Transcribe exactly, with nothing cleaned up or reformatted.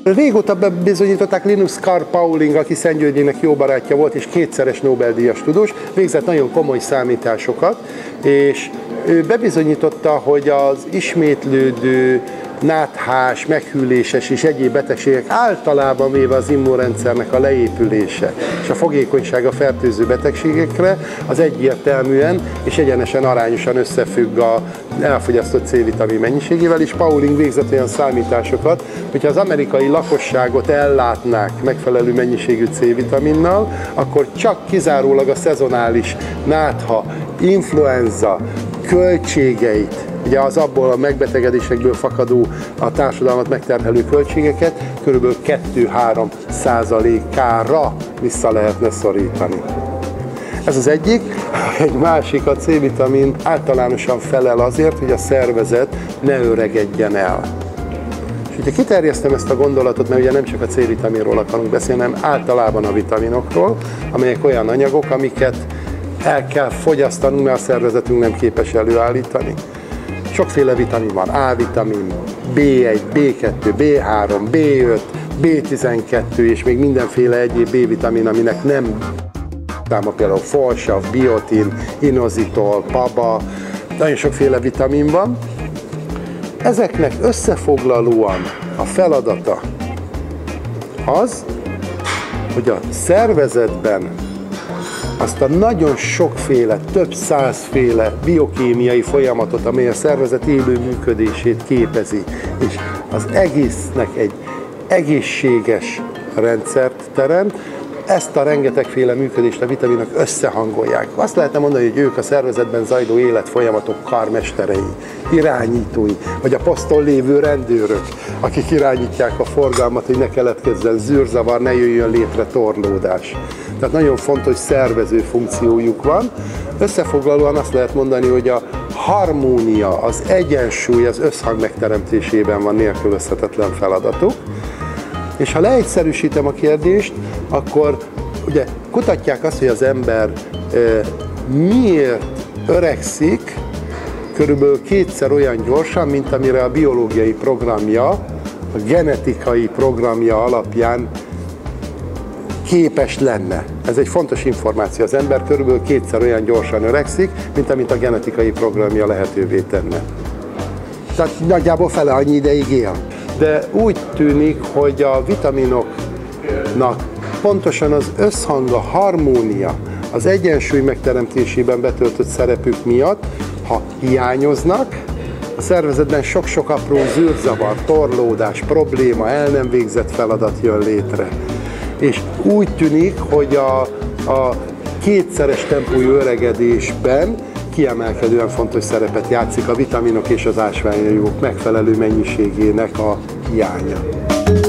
Régóta bebizonyították, Linus Carl Pauling, aki Szent Györgyének jó barátja volt, és kétszeres Nobel-díjas tudós, végzett nagyon komoly számításokat, és ő bebizonyította, hogy az ismétlődő náthás, meghűléses és egyéb betegségek általában véve az immunrendszernek a leépülése és a fogékonyság a fertőző betegségekre az egyértelműen és egyenesen arányosan összefügg a elfogyasztott C-vitamin mennyiségével, és Pauling végzett olyan számításokat, hogyha az amerikai lakosságot ellátnák megfelelő mennyiségű C-vitaminnal, akkor csak kizárólag a szezonális nátha, influenza költségeit, ugye az abból a megbetegedésekből fakadó, a társadalmat megterhelő költségeket kb. kettő-három százalékára vissza lehetne szorítani. Ez az egyik. Egy másik, a C-vitamin általánosan felel azért, hogy a szervezet ne öregedjen el. És ugye kiterjesztem ezt a gondolatot, mert ugye nem csak a C-vitaminról akarunk beszélni, hanem általában a vitaminokról, amelyek olyan anyagok, amiket el kell fogyasztanunk, mert a szervezetünk nem képes előállítani. Sokféle vitamin van, A-vitamin, bé egy, bé kettő, bé három, bé öt, bé tizenkettő és még mindenféle egyéb B-vitamin, aminek nem száma, például folsav, biotin, inozitol, paba, nagyon sokféle vitamin van. Ezeknek összefoglalóan a feladata az, hogy a szervezetben azt a nagyon sokféle, több százféle biokémiai folyamatot, amely a szervezet élő működését képezi, és az egésznek egy egészséges rendszert teremt, ezt a rengetegféle működést a vitaminok összehangolják. Azt lehetne mondani, hogy ők a szervezetben zajló életfolyamatok karmesterei, irányítói, vagy a poszton lévő rendőrök, akik irányítják a forgalmat, hogy ne keletkezzen zűrzavar, ne jöjjön létre torlódás. Tehát nagyon fontos szervező funkciójuk van. Összefoglalóan azt lehet mondani, hogy a harmónia, az egyensúly, az összhang megteremtésében van nélkülözhetetlen feladatuk. És ha leegyszerűsítem a kérdést, akkor ugye kutatják azt, hogy az ember e, miért öregszik körülbelül kétszer olyan gyorsan, mint amire a biológiai programja, a genetikai programja alapján képes lenne. Ez egy fontos információ. Az ember körülbelül kétszer olyan gyorsan öregszik, mint amit a genetikai programja lehetővé tenne. Tehát nagyjából fele annyi ideig él. De úgy tűnik, hogy a vitaminoknak pontosan az összhang, a harmónia, az egyensúly megteremtésében betöltött szerepük miatt, ha hiányoznak, a szervezetben sok-sok apró zűrzavar, torlódás, probléma, el nem végzett feladat jön létre. És úgy tűnik, hogy a, a kétszeres tempójú öregedésben kiemelkedően fontos szerepet játszik a vitaminok és az ásványanyagok megfelelő mennyiségének a hiánya.